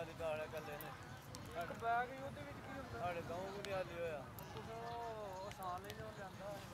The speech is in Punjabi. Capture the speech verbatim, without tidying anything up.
खाली गाड़ा कर लेने ਇੱਕ ਬੈਗ ਹੀ ਉਹਦੇ ਵਿੱਚ ਕੀ ਹੁੰਦਾ साढ़े गाँव को नहीं हाली होया ਤੁਸੀਂ ਉਹ ਆਸਾਨ ਨਹੀਂ ਲਿਆਂਦਾ